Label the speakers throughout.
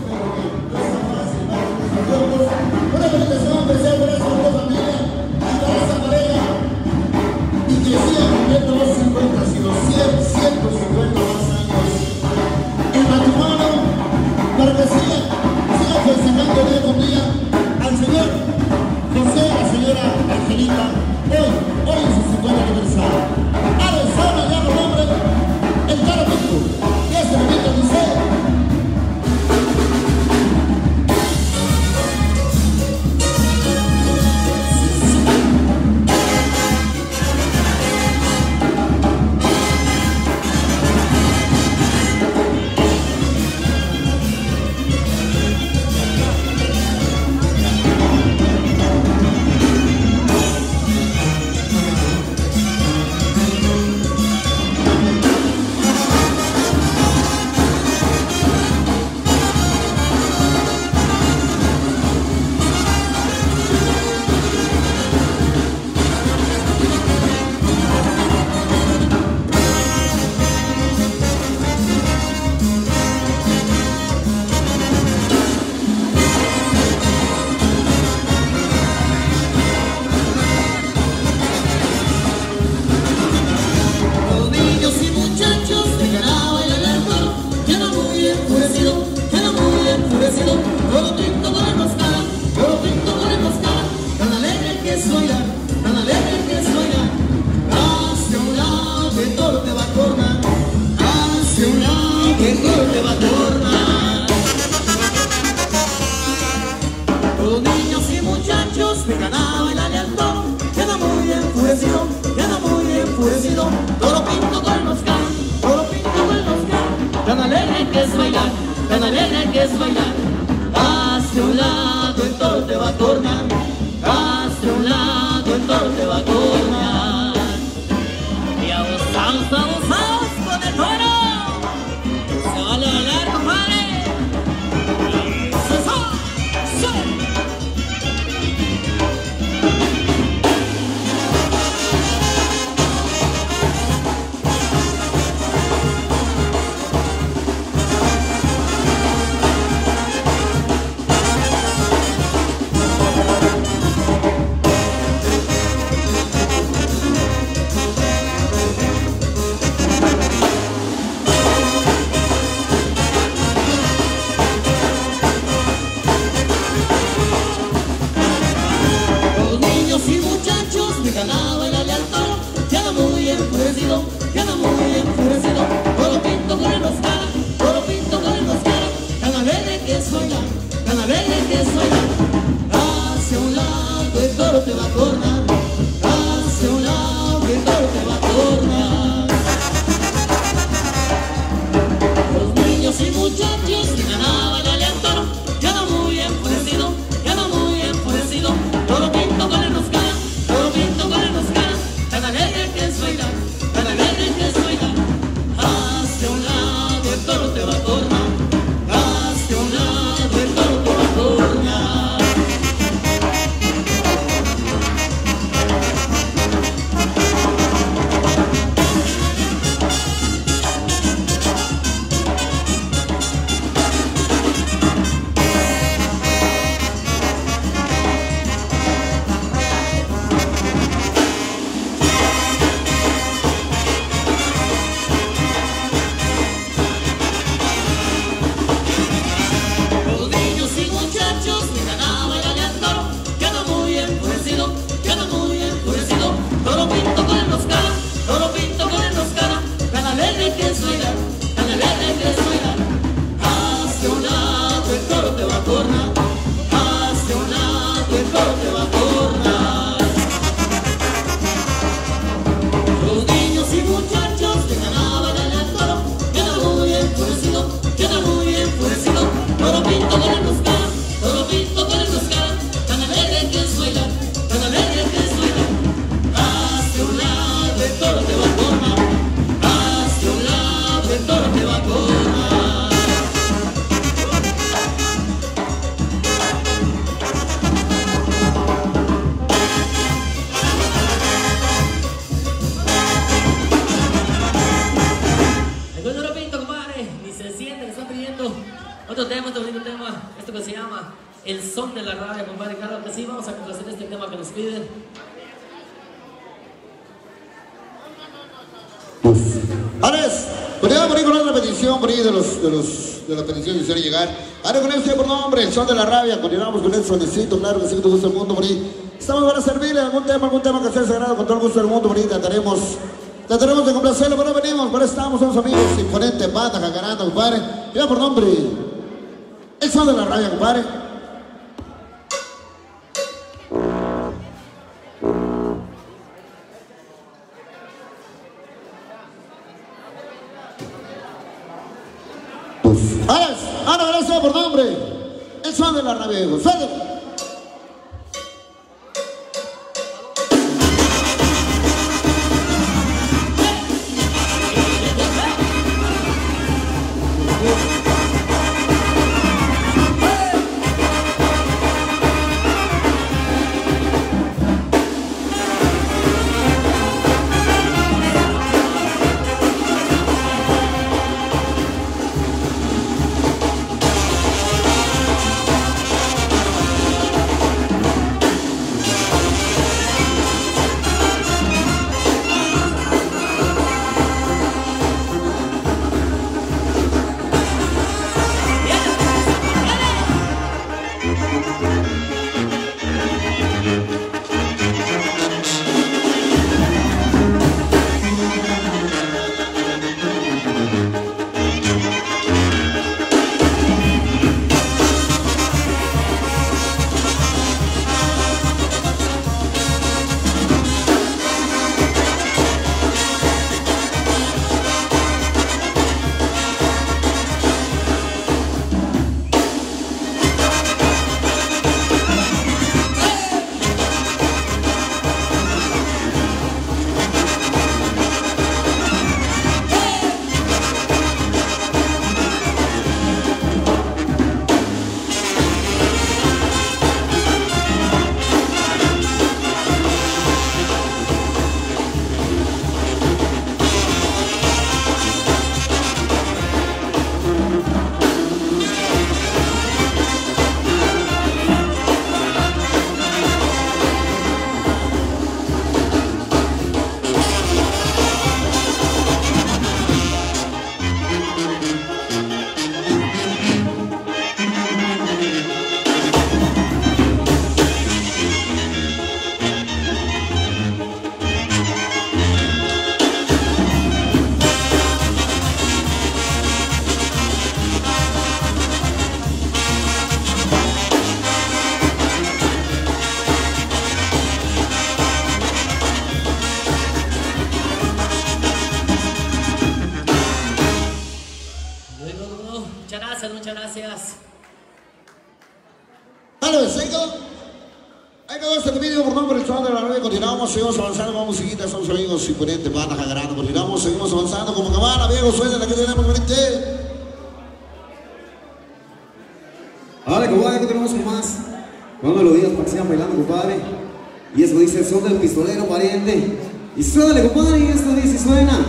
Speaker 1: Una felicitación especial por esa bonita familia y para esa pareja. Y que sigan viviendo los 50, sino 100, 150 más años. El matrimonio, para que sigan festejando día con día al señor José y la señora Angelita. Hoy es su 50 aniversario. Ahora sabe ya los nombres, el caro Pico. Y ese bonito dice.
Speaker 2: Otro tema, este bonito tema, esto que se llama El Son de la Rabia, compadre. Claro que sí, vamos a complacer este tema que nos piden.
Speaker 1: Ares, podríamos venir con otra petición por ahí de la petición que quisiera llegar. Ahora con este por nombre, El Son de la Rabia. Continuamos con el sonecito, claro que sí, que te gusta el mundo por ahí. Estamos para servirle algún tema que sea sagrado con todo el gusto del mundo por ahí. Trataremos de complacerlo, pero venimos, pero estamos, somos amigos, imponente, banda, jacaranda, compadre. Mira por nombre, El Son de la Rabia, compadre. Ahora gracias por nombre, El Son de la Rabia, suéltalo.
Speaker 2: Muchas gracias.
Speaker 1: Halo, ahí quedó este video por nombre El Son de la Rabia. Continuamos, seguimos avanzando con musiquita, somos amigos imponentes, van agarrando, continuamos, seguimos avanzando como cabana, viejo, suena la que tenemos frente.
Speaker 3: Ahora, compadre, continuamos con más. Cuando los días para que sigan bailando, compadre. Y eso dice El Son del Pistolero, pariente. Y suénale, compadre, y esto dice, suena.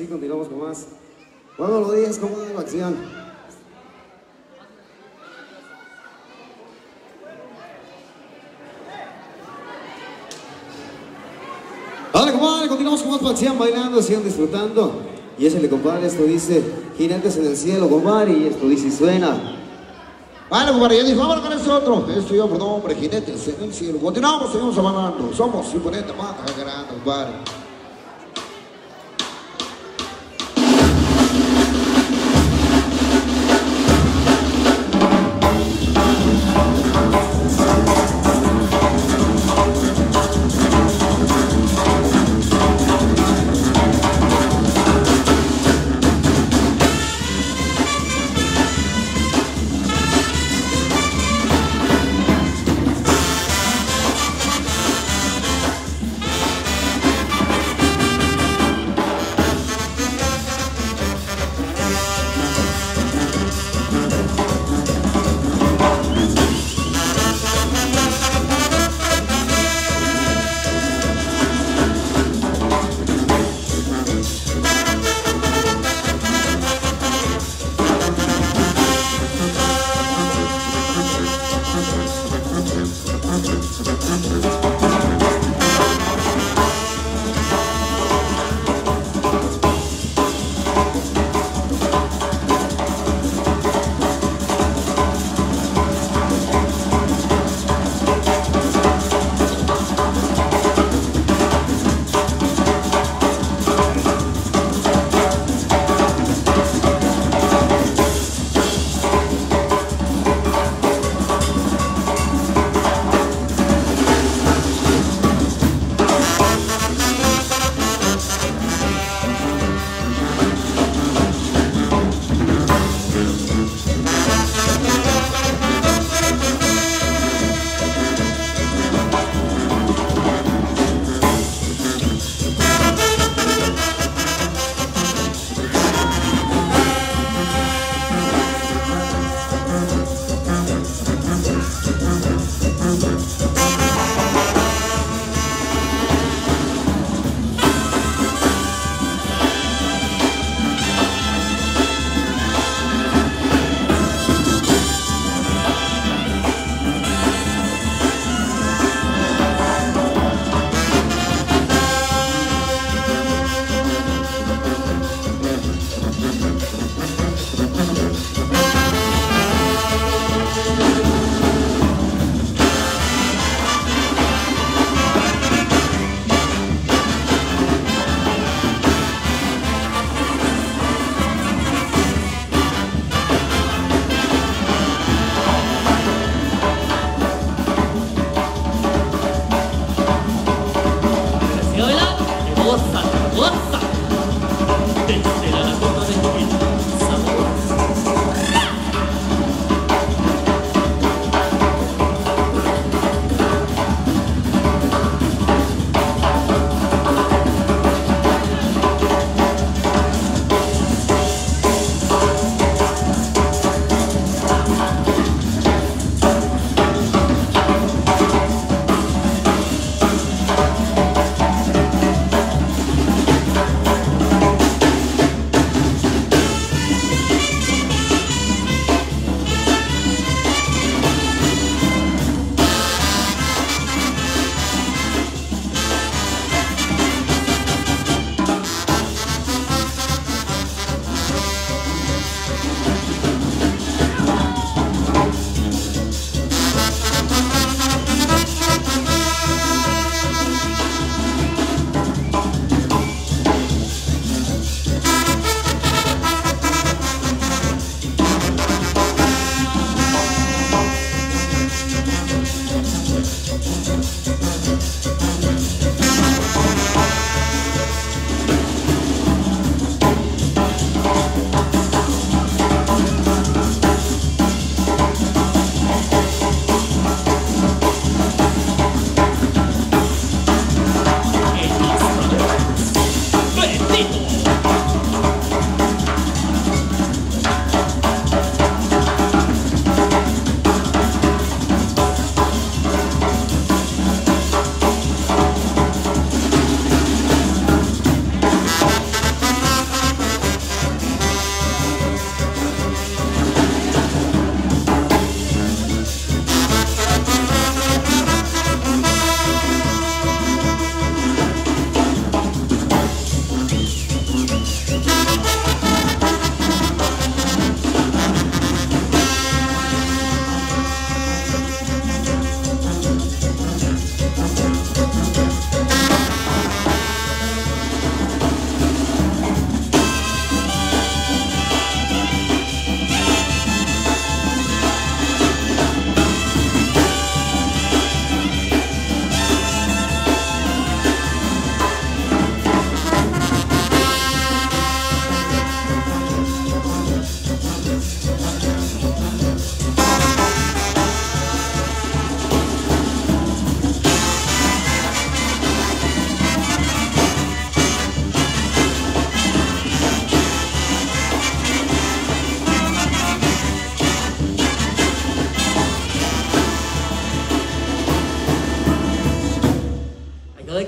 Speaker 3: sí, continuamos con más. Cuando lo digas, como de acción. Dale, compadre, continuamos con más Paxián bailando, sigan disfrutando. Y ese le, compadre, esto dice Jinetes en el cielo, compadre, y esto dice y suena.
Speaker 1: Vale, compadre, ya dijo, vámonos con ese otro. Esto yo por nombre, Jinetes en el cielo. Continuamos, seguimos avanzando. Somos imponentes, mata, grande, compadre.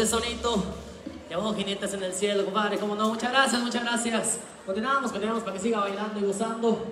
Speaker 2: qué sonito. Llamó jinetes en el cielo, compadre. Como no, muchas gracias, muchas gracias. Continuamos para que siga bailando y gozando.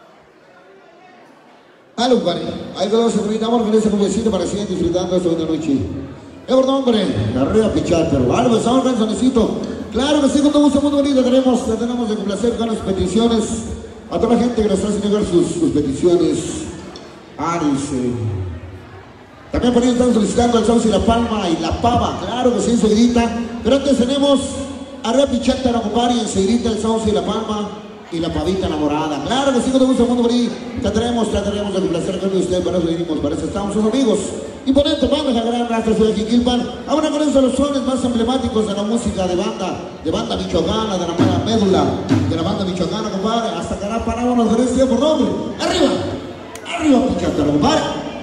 Speaker 1: Algo, compadre. Ahí todos se brindamos con ese convecino para que sigan disfrutando esta buena noche. Por nombre, Carrera Pichátero. Algo, estamos con el sonecito. Claro que sí, con todo gusto, muy bonito. Tenemos de complacer con las peticiones a toda la gente que nos está haciendo llegar sus peticiones. Dice. También por ahí están solicitando el Sauce y la Palma y la Pava. Claro que sí, enseguidita. Pero antes tenemos a Carrera Pichátero, compadre, y enseguidita el Sauce y la Palma y la Pavita enamorada. Claro que sí, con todo gusto, mundo por ahí. Trataremos de complacer con ustedes. Para eso venimos, para eso estamos sus amigos. Imponente banda, la gran raza de Jiquilpan. Ahora con esos los sones más emblemáticos de la música de banda michoacana, de la médula, de la banda michoacana, compadre. Hasta Carapa, vámonos con este por nombre. Arriba, Pichátero, compadre.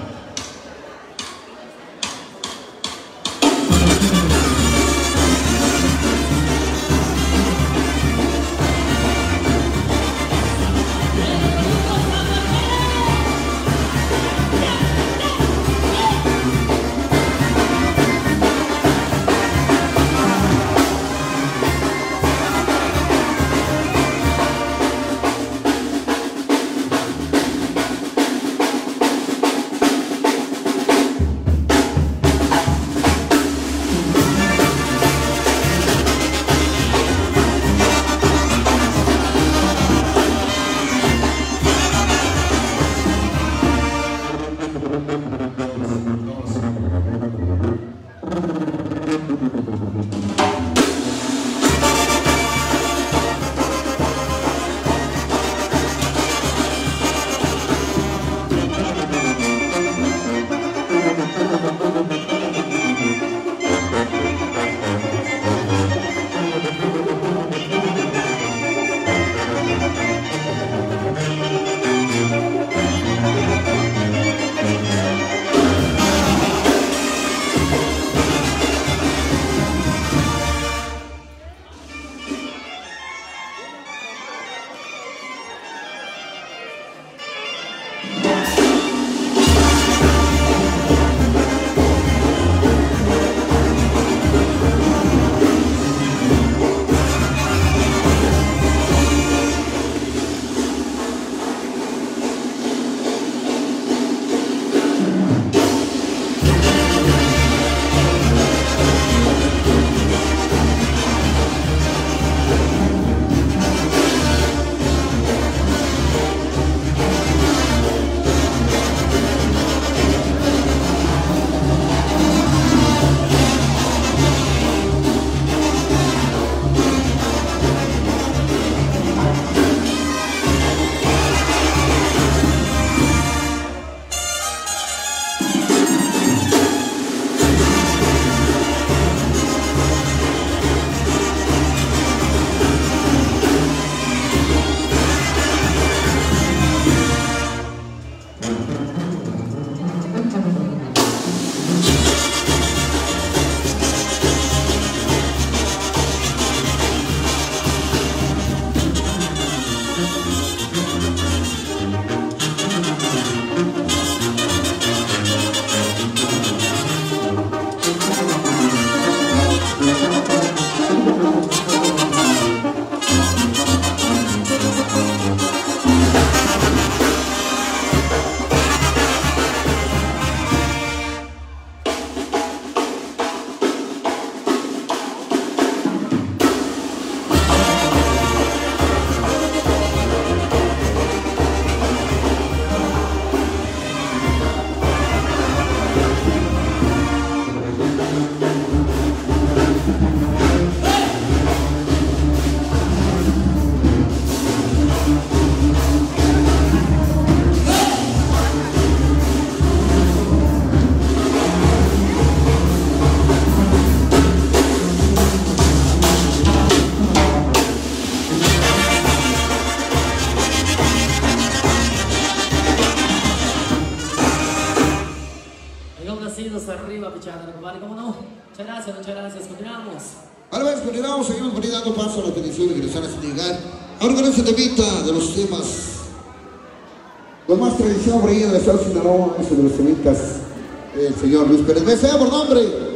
Speaker 2: muchas gracias. Continuamos.
Speaker 1: Ahora vez, continuamos, seguimos dando paso a las peticiones que nos están haciendo llegar. Ahora con este temita de los temas con más tradición por ahí en el estado de Sinaloa, ese de los temitas, el señor Luis Pérez Mesa, por nombre.